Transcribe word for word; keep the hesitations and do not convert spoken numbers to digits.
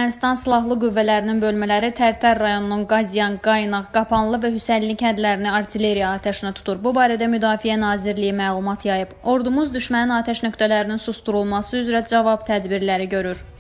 Ermənistan Silahlı Qüvvələrinin bölmələri Tərtər rayonunun Qazyan, Qaynaq, Qapanlı və Hüsənli kəndlərini artilleriya atəşinə tutur. Bu barədə Müdafiə Nazirliyi məlumat yayıb. Ordumuz düşmənin atəş nöqtələrinin susturulması üzrə cavab tədbirləri görür.